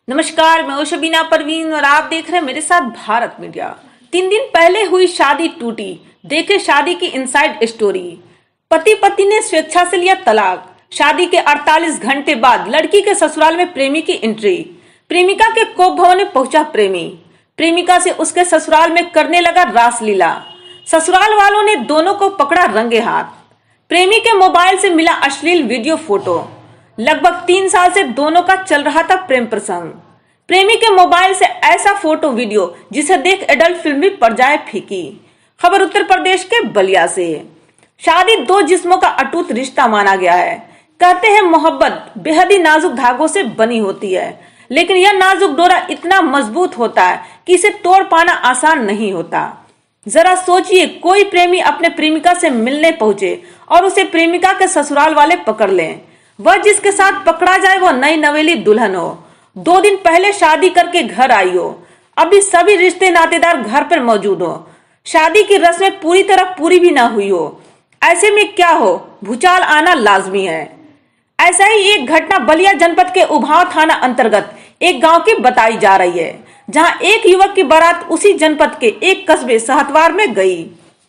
नमस्कार, मैं हूं शबीना परवीन और आप देख रहे हैं मेरे साथ भारत मीडिया। 3 दिन पहले हुई शादी टूटी, देखे शादी की इनसाइड स्टोरी। पति पत्नी ने स्वेच्छा से लिया तलाक। शादी के 48 घंटे बाद लड़की के ससुराल में प्रेमी की एंट्री। प्रेमिका के कोप भवन में पहुंचा प्रेमी। प्रेमिका से उसके ससुराल में करने लगा रासलीला। ससुराल वालों ने दोनों को पकड़ा रंगे हाथ। प्रेमी के मोबाइल से मिला अश्लील वीडियो फोटो। लगभग 3 साल से दोनों का चल रहा था प्रेम प्रसंग। प्रेमी के मोबाइल से ऐसा फोटो वीडियो जिसे देख एडल्ट फिल्म भी पड़ जाए फीकी। खबर उत्तर प्रदेश के बलिया से। शादी 2 जिस्मों का अटूट रिश्ता माना गया है। कहते हैं मोहब्बत बेहद ही नाजुक धागों से बनी होती है, लेकिन यह नाजुक डोरा इतना मजबूत होता है कि इसे तोड़ पाना आसान नहीं होता। जरा सोचिए, कोई प्रेमी अपने प्रेमिका से मिलने पहुंचे और उसे प्रेमिका के ससुराल वाले पकड़ लें। वह जिसके साथ पकड़ा जाए वो नई नवेली दुल्हन हो, 2 दिन पहले शादी करके घर आई हो, अभी सभी रिश्ते नातेदार घर पर मौजूद हो, शादी की रस्में पूरी तरह पूरी भी ना हुई हो। ऐसे में क्या हो, भूचाल आना लाजमी है। ऐसा ही एक घटना बलिया जनपद के उभाव थाना अंतर्गत एक गांव की बताई जा रही है, जहां एक युवक की बारात उसी जनपद के एक कस्बे सहतवार में गई।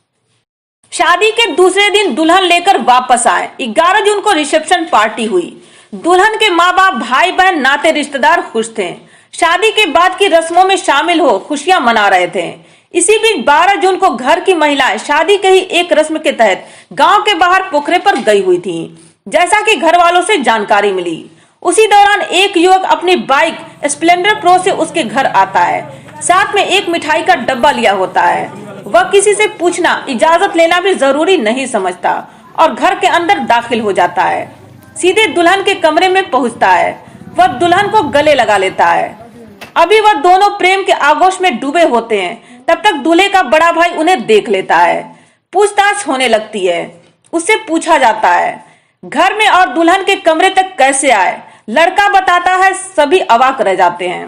शादी के दूसरे दिन दुल्हन लेकर वापस आए। 11 जून को रिसेप्शन पार्टी हुई। दुल्हन के माँ बाप, भाई बहन, नाते रिश्तेदार खुश थे। शादी के बाद की रस्मों में शामिल हो खुशियां मना रहे थे। इसी बीच 12 जून को घर की महिलाएं शादी के ही एक रस्म के तहत गांव के बाहर पोखरे पर गई हुई थी, जैसा कि घर वालों से जानकारी मिली। उसी दौरान एक युवक अपनी बाइक स्प्लेंडर प्रो से उसके घर आता है। साथ में एक मिठाई का डब्बा लिया होता है। वह किसी से पूछना, इजाजत लेना भी जरूरी नहीं समझता और घर के अंदर दाखिल हो जाता है। सीधे दुल्हन के कमरे में पहुंचता है। वह दुल्हन को गले लगा लेता है। अभी वह दोनों प्रेम के आगोश में डूबे होते हैं, तब तक दूल्हे का बड़ा भाई उन्हें देख लेता है। पूछताछ होने लगती है। उससे पूछा जाता है घर में और दुल्हन के कमरे तक कैसे आए। लड़का बताता है, सभी अवाक रह जाते हैं।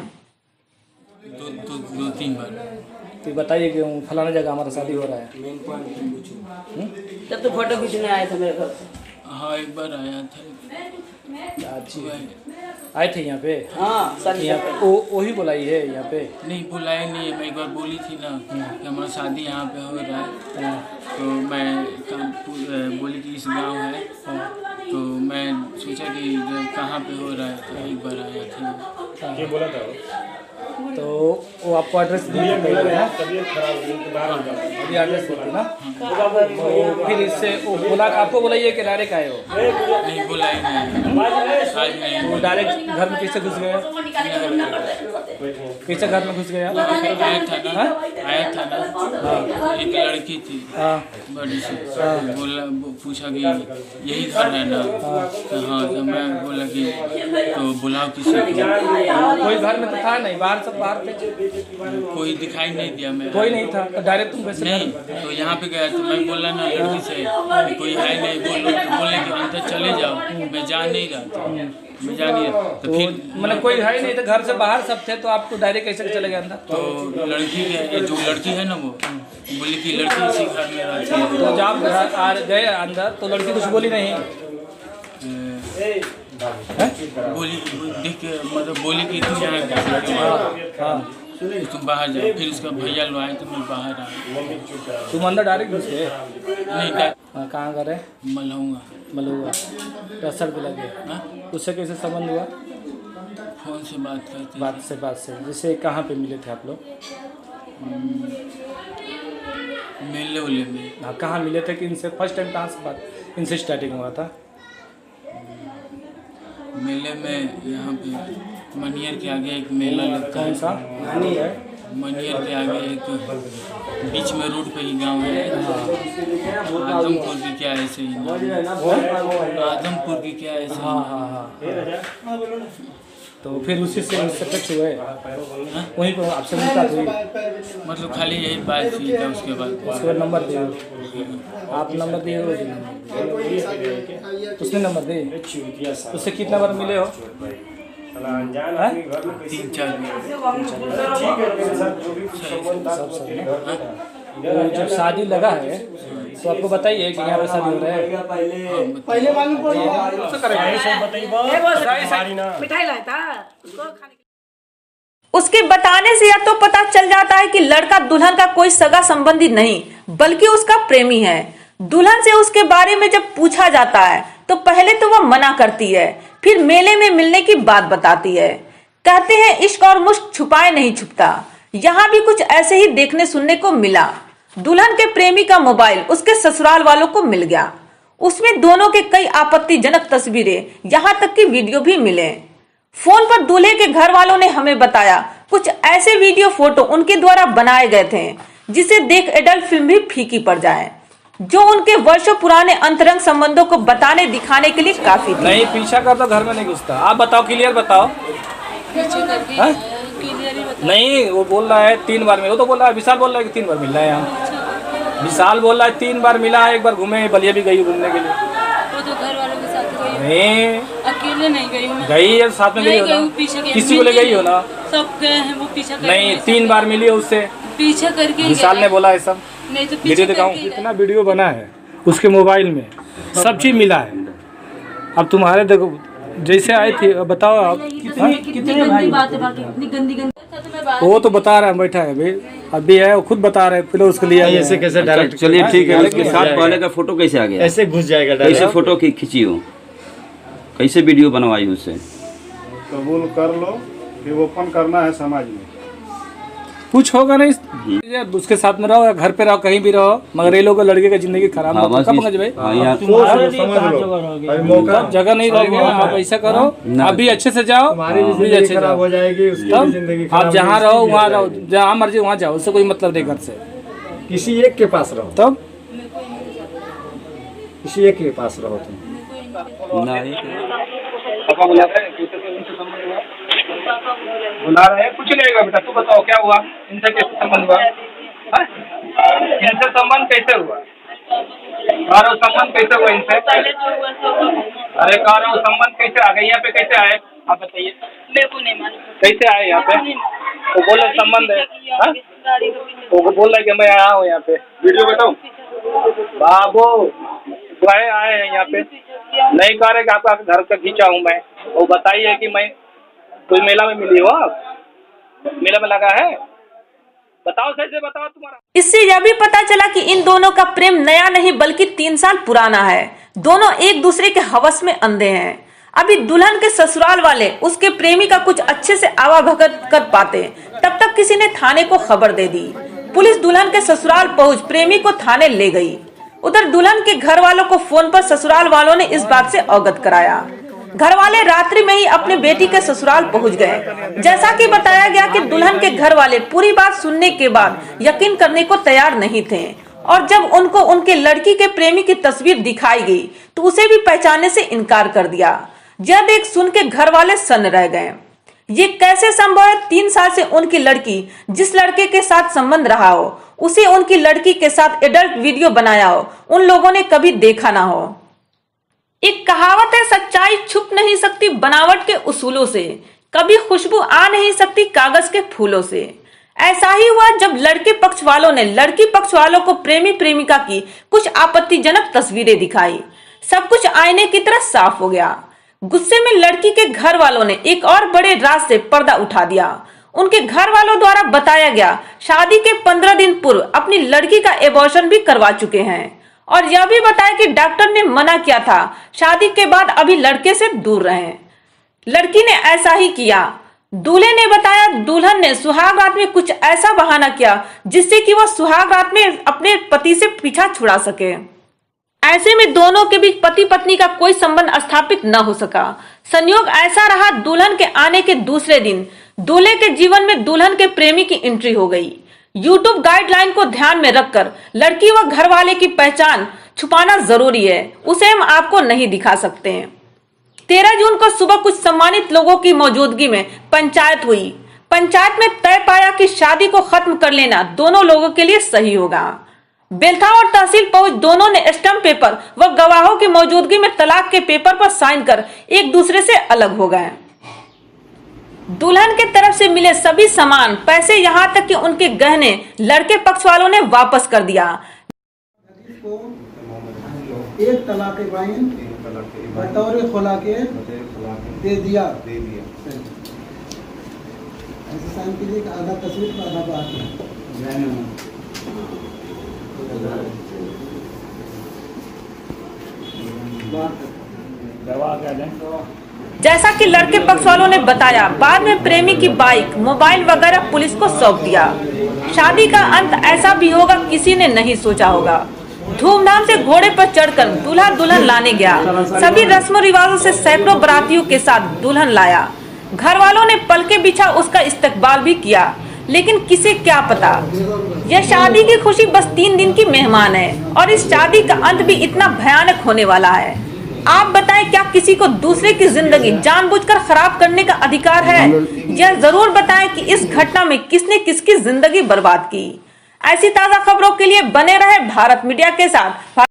दो 3 बार। तो बताइए कि फलाना जगह हमारा शादी हो रहा है। मेन पॉइंट पूछो। जब तो फोटो खींचने आए थे मेरे घर से। हाँ, एक बार आया था। अच्छी आए थे यहाँ पे। हाँ, शादी यहाँ पे वही बुलाई है यहाँ पे। नहीं, बुलाए नहीं है। मैं एक बार बोली थी ना कि हमारा शादी यहाँ पे हो रहा है, तो मैं बोली कि इस गांव है, तो मैं सोचा कि कहाँ पे हो रहा है, तो एक बार आया था। ये बोला था तो वो आपको एड्रेस दिया ना, अभी एड्रेस देती ना। तो फिर इससे वो बोला, आपको बुलाइए कि डायरेक्ट आए हो? नहीं, बुलाए नहीं। वो डायरेक्ट घर में कैसे घुस गए? कैसे घर में घुस गया? आया था ना, एक लड़की थी बड़ी सी, बोला, पूछा कि यही घर है ना। हाँ, तो मैं बोला कि तो बुलाओ किसी को। कोई घर में तो था नहीं, बाहर सब बाहर थे। कोई दिखाई नहीं दिया। मैं कोई नहीं था, तो डायरेक्ट तुम कैसे? नहीं, तो यहाँ पे गया तो मैं बोला ना लड़की से, कोई है नहीं, बोले कि अंदर चले जाओ। मैं जा नहीं रहा था, मैं जा नहीं रहा। तो फिर मतलब कोई है नहीं, तो घर से बाहर सब थे, तो आप तो डायरेक्ट कैसे चले गए अंदर? तो लड़की जो लड़की है ना, वो बोली कि लड़की इसी घर में रहती है। तो जब घर आ गए अंदर तो लड़की कुछ बोली नहीं? बोली, देख के मतलब बोली कि तुम यहाँ तुम बाहर जाओ। फिर उसका भैया लो आए तो मैं बाहर आया। तुम अंदर डायरेक्ट घुस गए? नहीं, कहाँ कर रहे? मलुआ रसड़ पे लगे। उससे कैसे संबंध हुआ? फोन से बात करते। बात से जैसे कहाँ पे मिले थे आप लोग? मेले उले में। हाँ, कहाँ मिले थे कि इनसे फर्स्ट टाइम कहाँ से बात इनसे स्टार्टिंग हुआ था? मेले में यहाँ पे मनियर के आगे एक मेला लगता है। कौन सा मनियर के आगे एक बीच में रोड पे ही गांव है। आदमपुर की क्या ऐसे ही आदमपुर की क्या ऐसे। हाँ। तो फिर उसी से टच हुए, वहीं पर आपसे मुलाकात हुई? मतलब खाली यही बात थी था। उसके बाद नंबर दिए? आप नंबर दिए हो? उसने नंबर दिए? उससे कितना बार मिले हो? 3-4 जब शादी लगा है तो आपको बताइए कि यहाँ पे शादी हो रहा है। पहले मालूम पड़ा। मिठाई लाया था उसको खाने उसके बताने से यह तो पता चल जाता है कि लड़का दुल्हन का कोई सगा संबंधी नहीं बल्कि उसका प्रेमी है। दुल्हन से उसके बारे में जब पूछा जाता है तो पहले तो वह मना करती है, फिर मेले में मिलने की बात बताती है। कहते हैं इश्क और मुश्क छुपाए नहीं छुपता। यहाँ भी कुछ ऐसे ही देखने सुनने को मिला। दुल्हन के प्रेमी का मोबाइल उसके ससुराल वालों को मिल गया। उसमें दोनों के कई आपत्तिजनक तस्वीरें, यहाँ तक कि वीडियो भी मिले। फोन पर दूल्हे के घर वालों ने हमें बताया कुछ ऐसे वीडियो फोटो उनके द्वारा बनाए गए थे जिसे देख एडल्ट फिल्म भी फीकी पड़ जाए, जो उनके वर्षों पुराने अंतरंग संबंधों को बताने दिखाने के लिए काफी थी। नहीं पीछा कर तो घर में नहीं घुसता। आप बताओ, क्लियर बताओ। नहीं वो बोल रहा है 3 बार मिला, वो तो बोल रहा है, विशाल बोल रहा है कि 3 बार मिल रहा है यहाँ। विशाल बोल रहा है 3 बार मिला है, 1 बार घूमे, बलिया भी गई घूमने के लिए। वो तो घर वालों के साथ गई, नहीं अकेले नहीं गई हूँ। गई है साथ में, गई हो ना, किसी को ले गई हो ना। सब गए हैं, वो पीछा नहीं 3 बार मिली है उससे, पीछा करके विशाल ने बोला है सब। नहीं तो वीडियो दिखाऊं, कितना वीडियो बना है उसके मोबाइल में, सब चीज मिला है। अब तुम्हारे देखो जैसे आई थी, बताओ आप कितनी गंदी बात है, बाकी इतनी गंदी वो तो बता रहा है, बैठा है अभी, अभी है वो खुद बता रहे हैं, फिर उसके लिए ऐसे कैसे डायरेक्ट। चलिए ठीक है, उसके साथ पहले का फोटो कैसे आ गया? ऐसे घुस जाएगा कैसे फोटो की खींची हो, कैसे वीडियो बनवाई उससे? कबूल कर लो कि ओपन करना है समाज में। कुछ होगा नहीं, उसके साथ में रहो या घर पे रहो, कहीं भी रहो, मगर ये लोग लड़के की जिंदगी खराब मत करो पंकज भाई। जगह नहीं रहोगे आप, ऐसा करो आप भी अच्छे से जाओ, खराब हो जाएगी उसकी जिंदगी। आप जहाँ रहो वहाँ रहो, जहाँ मर्जी वहाँ जाओ, उससे कोई मतलब नहीं घर से। किसी एक के पास रहो, तब किसी एक के पास रहो तुम। बुला रहे हैं, कुछ नहीं होगा बेटा, तू बताओ क्या हुआ, इनसे कैसे संबंध हुआ? इनसे संबंध कैसे हुआ? कारो संबंध कैसे हुआ इनसे? अरे कारो संबंध कैसे आ गए यहाँ पे, कैसे आए आप बताइए? मेरे को नहीं मालूम कैसे आए यहाँ पे? वो बोले संबंध है, वो बोल रहा है कि मैं आया हूँ यहाँ पे। वीडियो बताओ बाबू, आए हैं यहाँ पे, नहीं कह रहे कि आपका घर का खींचा हूँ मैं। वो बताइए कि मैं कोई मेला में मिली हो, आप मेला में लगा है, बताओ सही से बताओ तुम्हारा। इससे यह भी पता चला कि इन दोनों का प्रेम नया नहीं बल्कि 3 साल पुराना है। दोनों एक दूसरे के हवस में अंधे हैं। अभी दुल्हन के ससुराल वाले उसके प्रेमी का कुछ अच्छे से आवाभगत कर पाते, तब तक किसी ने थाने को खबर दे दी। पुलिस दुल्हन के ससुराल पहुंच प्रेमी को थाने ले गई। उधर दुल्हन के घर वालों को फोन पर ससुराल वालों ने इस बात से अवगत कराया। घर वाले रात्रि में ही अपने बेटी के ससुराल पहुंच गए। जैसा कि बताया गया कि दुल्हन के घर वाले पूरी बात सुनने के बाद यकीन करने को तैयार नहीं थे, और जब उनको उनके लड़की के प्रेमी की तस्वीर दिखाई गई तो उसे भी पहचानने से इनकार कर दिया। यह देख सुन के घर वाले सन्न रह गए। ये कैसे संभव है? 3 साल से उनकी लड़की जिस लड़के के साथ संबंध रहा हो, उसे उनकी लड़की के साथ एडल्ट वीडियो बनाया हो, उन लोगों ने कभी देखा ना हो। एक कहावत है, सच्चाई छुप नहीं सकती बनावट के उसूलों से, कभी खुशबू आ नहीं सकती कागज के फूलों से। ऐसा ही हुआ जब लड़के पक्ष वालों ने लड़की पक्ष वालों को प्रेमी प्रेमिका की कुछ आपत्तिजनक तस्वीरें दिखाई। सब कुछ आईने की तरह साफ हो गया। गुस्से में लड़की के घर वालों ने एक और बड़े राज से पर्दा उठा दिया। उनके घर वालों द्वारा बताया गया शादी के 15 दिन पूर्व अपनी लड़की का एबॉर्शन भी करवा चुके हैं, और यह भी बताया कि डॉक्टर ने मना किया था शादी के बाद अभी लड़के से दूर रहें। लड़की ने ऐसा ही किया। दूल्हे ने बताया दुल्हन ने सुहाग रात में कुछ ऐसा बहाना किया जिससे कि वह सुहाग रात में अपने पति से पीछा छुड़ा सके। ऐसे में दोनों के बीच पति पत्नी का कोई संबंध स्थापित न हो सका। संयोग ऐसा रहा, दुल्हन के आने के दूसरे दिन दूल्हे के जीवन में दुल्हन के प्रेमी की एंट्री हो गई। यूट्यूब गाइडलाइन को ध्यान में रखकर लड़की व घर वाले की पहचान छुपाना जरूरी है, उसे हम आपको नहीं दिखा सकते हैं। 13 जून को सुबह कुछ सम्मानित लोगों की मौजूदगी में पंचायत हुई। पंचायत में तय पाया कि शादी को खत्म कर लेना दोनों लोगों के लिए सही होगा। बेलथा और तहसील पहुंच दोनों ने स्टंप पेपर व गवाहों की मौजूदगी में तलाक के पेपर पर साइन कर एक दूसरे से अलग हो गए। दुल्हन के तरफ से मिले सभी सामान, पैसे, यहाँ तक कि उनके गहने लड़के पक्ष वालों ने वापस कर दिया। एक तलाक बाइन बटोरे खोला के दे दिया। ऐसे साइन कीजिए कि आधा तस्वीर का आधा बात है। जैसा कि लड़के पक्ष वालों ने बताया, बाद में प्रेमी की बाइक, मोबाइल वगैरह पुलिस को सौंप दिया। शादी का अंत ऐसा भी होगा किसी ने नहीं सोचा होगा। धूमधाम से घोड़े पर चढ़कर दूल्हा दुल्हन लाने गया। सभी रस्मों रिवाजों से सैकड़ों बारातियों के साथ दुल्हन लाया। घर वालों ने पलके बिछा उसका इस्तकबाल भी किया, लेकिन किसे क्या पता यह शादी की खुशी बस 3 दिन की मेहमान है और इस शादी का अंत भी इतना भयानक होने वाला है। आप बताएं, क्या किसी को दूसरे की जिंदगी जानबूझकर खराब करने का अधिकार है? यह जरूर बताएं कि इस घटना में किसने किसकी जिंदगी बर्बाद की। ऐसी ताजा खबरों के लिए बने रहे भारत मीडिया के साथ।